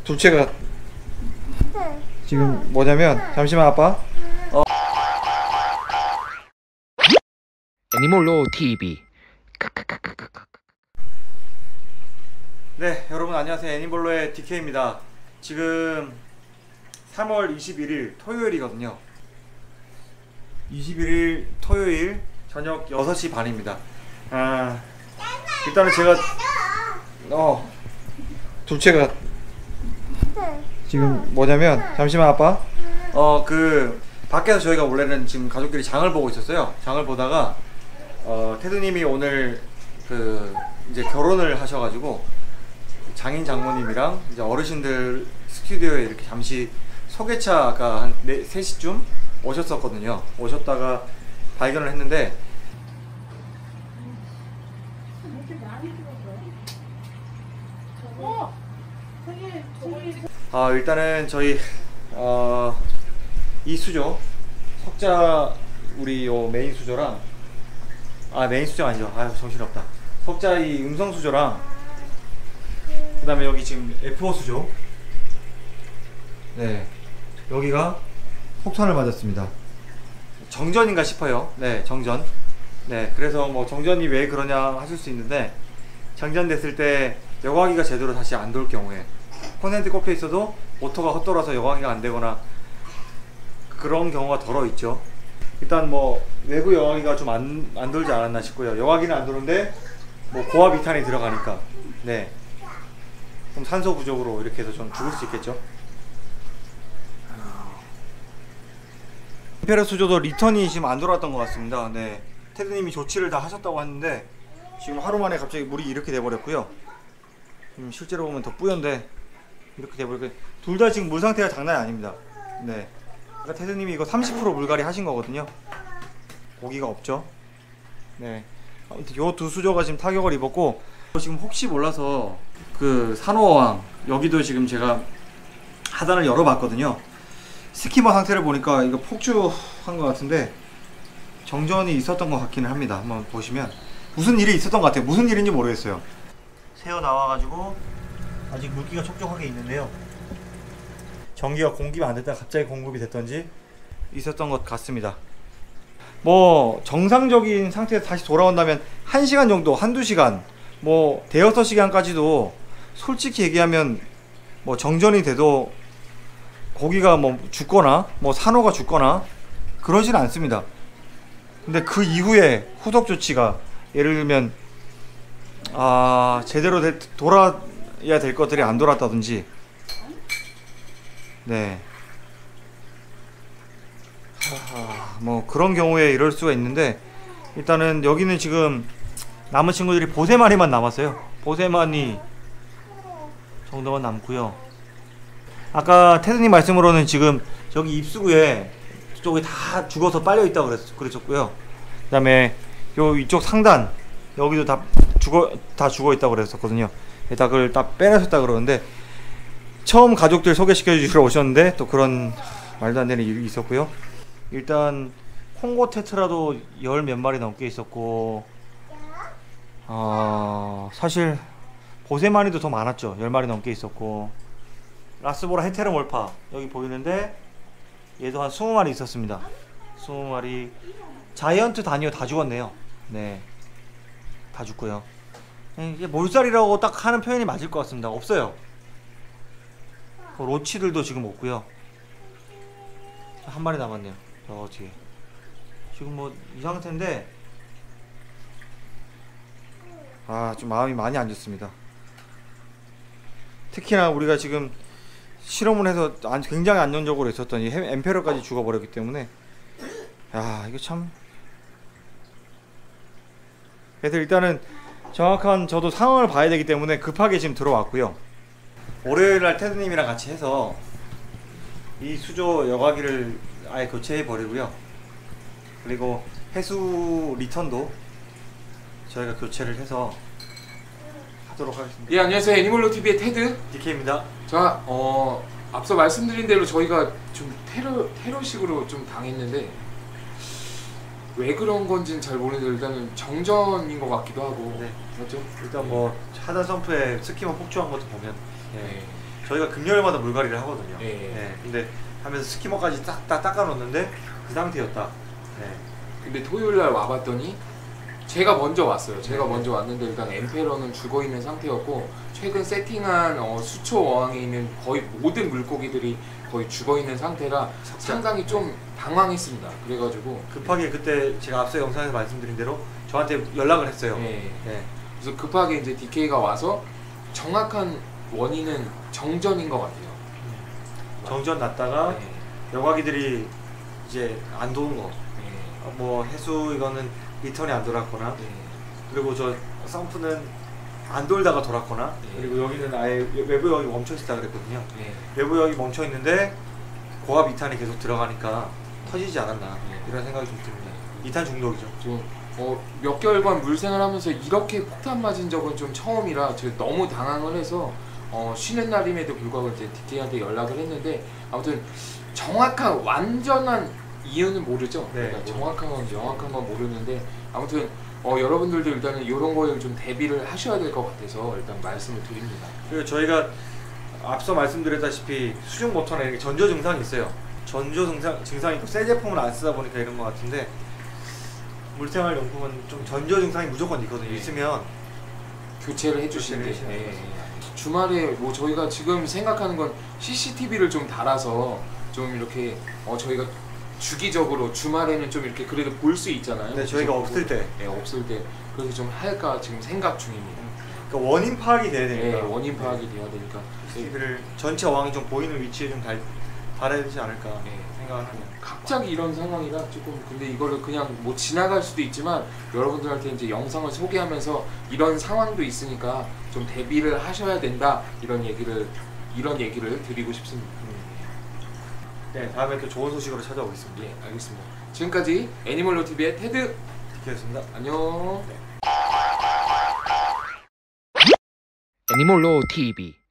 둘째가 지금 뭐냐면, 잠시만 아빠. 애니몰로 TV. 네, 여러분 안녕하세요. 애니몰로의 DK입니다. 지금 3월 21일 토요일이거든요. 21일 토요일 저녁 6시 반입니다. 일단은 제가 둘째가 지금 뭐냐면, 잠시만 아빠. 밖에서 저희가 원래는 지금 가족끼리 장을 보고 있었어요. 장을 보다가 테드님이 오늘 이제 결혼을 하셔가지고 장인 장모님이랑 이제 어르신들 스튜디오에 이렇게 잠시 소개차가 한 3시쯤 오셨었거든요. 오셨다가 발견을 했는데, 일단은 저희 이 수조 석자, 우리 요 메인 수조랑, 메인 수조가 아니죠. 정신없다. 석자 이 음성 수조랑, 그 다음에 여기 지금 F5 수조, 네, 여기가 폭탄을 맞았습니다. 정전인가 싶어요. 네, 정전. 네, 그래서 뭐 정전이 왜 그러냐 하실 수 있는데, 정전됐을 때 여과기가 제대로 다시 안 돌 경우에, 콘센트 꼽혀 있어도 모터가 헛돌아서 여과기가 안 되거나 그런 경우가 덜어 있죠. 일단 뭐 외부 여과기가 좀 안 돌지 않았나 싶고요. 여과기는 안 도는데 뭐 고압 2탄이 들어가니까, 네, 좀 산소 부족으로 이렇게 해서 좀 죽을 수 있겠죠. 임페러 수조도 리턴이 지금 안 돌아왔던 것 같습니다. 네, 테드님이 조치를 다 하셨다고 했는데 지금 하루 만에 갑자기 물이 이렇게 돼버렸고요. 실제로 보면 더 뿌연데 이렇게 돼버렸고, 둘 다 지금 물 상태가 장난이 아닙니다. 네, 그러니까 테드님이 이거 30% 물갈이 하신 거거든요. 고기가 없죠. 네, 아무튼 요 두 수조가 지금 타격을 입었고, 지금 혹시 몰라서 그 산호어왕 여기도 지금 제가 하단을 열어봤거든요. 스키머 상태를 보니까 이거 폭주한 것 같은데 정전이 있었던 것 같기는 합니다. 한번 보시면 무슨 일이 있었던 것 같아요. 무슨 일인지 모르겠어요. 새어 나와가지고 아직 물기가 촉촉하게 있는데요. 전기가 공급이 안 됐다가 갑자기 공급이 됐던지 있었던 것 같습니다. 뭐 정상적인 상태에서 다시 돌아온다면 1시간 정도, 한두 시간, 뭐 대여섯 시간까지도 솔직히 얘기하면 뭐 정전이 돼도 고기가 뭐 죽거나 뭐 산호가 죽거나 그러진 않습니다. 근데 그 이후에 후속 조치가, 예를 들면 제대로 돌아야 될 것들이 안 돌았다든지, 네, 뭐 그런 경우에 이럴 수가 있는데, 일단은 여기는 지금 남은 친구들이 보세마리만 남았어요. 보세마리 정도만 남고요. 아까 테드님 말씀으로는 지금 저기 입수구에 쪽에 다 죽어서 빨려 있다고 그랬었고요. 그 다음에 요 이쪽 상단 여기도 다 죽어 있다고 그랬었거든요. 그걸 다 빼내셨다 그러는데, 처음 가족들 소개시켜 주시러 오셨는데 또 그런 말도 안 되는 일이 있었고요. 일단 콩고 테트라도 10 몇 마리 넘게 있었고, 사실 보세마니도 더 많았죠. 10마리 넘게 있었고, 라스보라 헤테로몰파 여기 보이는데 얘도 한 20마리 있었습니다. 20마리. 자이언트 다니오 다 죽었네요. 네, 다 죽고요. 이게 몰살이라고 딱 하는 표현이 맞을 것 같습니다. 없어요. 로치들도 지금 없고요. 한 마리 남았네요. 저 뒤에 지금 뭐 이 상태인데 좀 마음이 많이 안 좋습니다. 특히나 우리가 지금 실험을 해서 굉장히 안정적으로 있었더니 엠페러까지 죽어버렸기 때문에, 이거 참. 그래서 일단은 정확한 저도 상황을 봐야 되기 때문에 급하게 지금 들어왔고요. 월요일날 테드님이랑 같이 해서 이 수조 여과기를 아예 교체해 버리고요. 그리고 해수 리턴도 저희가 교체를 해서 하도록 하겠습니다. 예, 안녕하세요. 애니몰로 TV의 테드 DK입니다. 자, 앞서 말씀드린 대로 저희가 좀 테러식으로 좀 당했는데 왜 그런 건지는 잘 모르는데 일단은 정전인 것 같기도 하고. 네. 맞죠? 일단 뭐 하단 선프에 스키머 폭주한 것도 보면, 예. 네. 저희가 금요일마다 물갈이를 하거든요. 예. 네. 근데 하면서 스키머까지 딱 다 닦아놓는데 그 상태였다. 네. 근데 토요일 날 와봤더니 제가 먼저 왔어요. 제가 네. 먼저 왔는데 일단 엠페러는 죽어 있는 상태였고 최근 세팅한 수초 어항에 있는 거의 모든 물고기들이 거의 죽어 있는 상태라 상당히 좀 당황했습니다. 그래가지고 급하게 그때 제가 앞서 영상에서 말씀드린 대로 저한테 연락을 했어요. 네. 네. 그래서 급하게 이제 DK가 와서 정확한 원인은 정전인 것 같아요. 정전 났다가 네. 여과기들이 이제 안 도는 거. 네. 뭐 해수 이거는 리턴이 안 돌았거나 네. 그리고 저 펌프는 안 돌다가 돌았거나 네. 그리고 여기는 아예 외부 여기 멈춰 있다 그랬거든요. 네. 외부 여기 멈춰 있는데 고압 2탄이 계속 들어가니까 터지지 않았나 네. 이런 생각이 좀 듭니다. 2탄 중독이죠. 몇 개월간 물생활하면서 이렇게 폭탄 맞은 적은 좀 처음이라 제가 너무 당황을 해서 쉬는 날임에도 불구하고 이제 DK한테 연락을 했는데 아무튼 정확한 완전한 이유는 모르죠. 네. 그러니까 정확한 건 모르는데 아무튼 여러분들도 일단은 이런 거에 좀 대비를 하셔야 될 것 같아서 일단 말씀을 드립니다. 그리고 저희가 앞서 말씀드렸다시피 수중 모터나 이렇게 전조 증상이 있어요. 전조 증상이 있고 새 제품을 안 쓰다 보니까 이런 것 같은데 물생활 용품은 좀 전조 증상이 무조건 있거든요. 네. 있으면 교체를 해주시는데 교체를 해주시는 거죠. 주말에 뭐 저희가 지금 생각하는 건 CCTV를 좀 달아서 좀 이렇게 저희가 주기적으로 주말에는 좀 이렇게 그래도 볼 수 있잖아요. 네, 저희가 없을 때. 네, 없을 때 그래서 좀 할까 지금 생각 중입니다. 그러니까 원인 파악이 돼야 되니까 네, 원인 파악이 돼야 되니까. CCTV를 전체 어항이 좀 보이는 위치에 좀 달아야 되지 않을까 네. 생각을 하네요. 갑자기 이런 상황이라 조금 근데 이거를 그냥 뭐 지나갈 수도 있지만 여러분들한테 이제 영상을 소개하면서 이런 상황도 있으니까 좀 대비를 하셔야 된다 이런 얘기를 드리고 싶습니다. 네, 다음에 또 좋은 소식으로 찾아오겠습니다. 예, 알겠습니다. 지금까지 애니멀로 TV의 테드 디키였습니다. 안녕. 애니몰로 TV